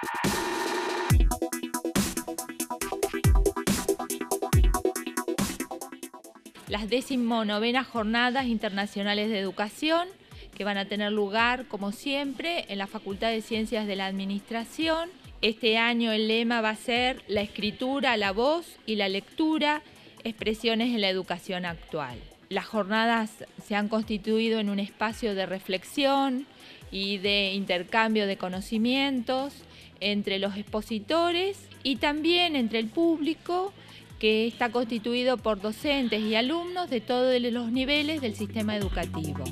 Las 19ª Jornadas Internacionales de Educación, que van a tener lugar, como siempre, en la Facultad de Ciencias de la Administración. Este año el lema va a ser la escritura, la voz y la lectura, expresiones en la educación actual. Las jornadas se han constituido en un espacio de reflexión y de intercambio de conocimientos entre los expositores y también entre el público, que está constituido por docentes y alumnos de todos los niveles del sistema educativo.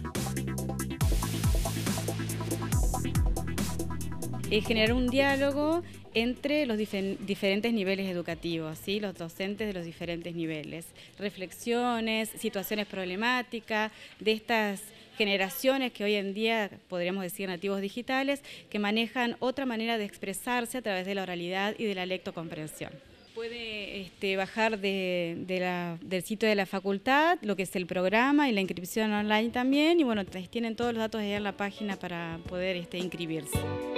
Generar un diálogo entre los diferentes niveles educativos, ¿sí? Los docentes de los diferentes niveles, reflexiones, situaciones problemáticas de estas generaciones que hoy en día podríamos decir nativos digitales, que manejan otra manera de expresarse a través de la oralidad y de la lectocomprensión. Puede bajar del sitio de la facultad lo que es el programa y la inscripción online también, y bueno, tienen todos los datos ahí en la página para poder inscribirse.